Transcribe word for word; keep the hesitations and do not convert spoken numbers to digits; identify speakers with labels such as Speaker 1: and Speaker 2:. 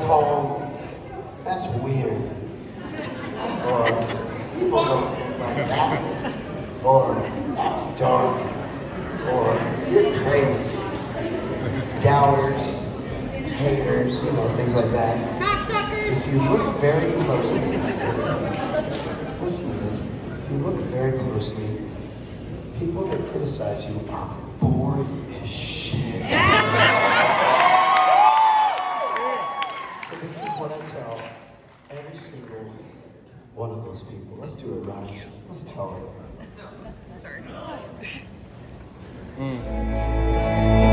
Speaker 1: told, that's weird. Or people don't think like that. Or that's dark. Or you're crazy. Doubters, haters, you know, things like that. If you look very closely, listen to this, if you look very closely, people that criticize you are bored as shit. So this is what I tell every single one of those people. Let's do it right. Let's tell them.
Speaker 2: Sorry.
Speaker 3: Mm.